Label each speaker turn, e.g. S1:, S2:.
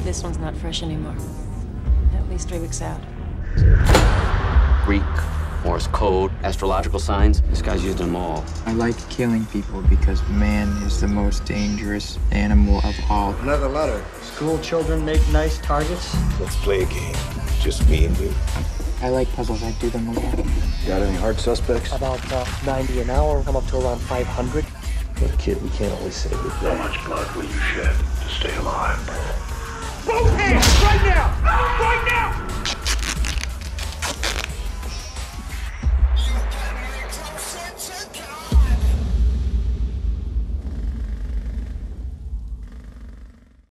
S1: this one's not fresh anymore. At least 3 weeks out.
S2: Greek, Morse code, astrological signs. This guy's used them all.
S3: I like killing people because man is the most dangerous animal of all.
S4: Another letter.
S5: School children make nice targets.
S4: Let's play a game. Just me and you.
S3: I like puzzles. I do them a lot.
S4: Got any hard suspects?
S5: About 90 an hour. Come up to around 500.
S4: But kid, we can't always save the day.
S6: How much blood will you shed to stay alive?
S7: Both hands!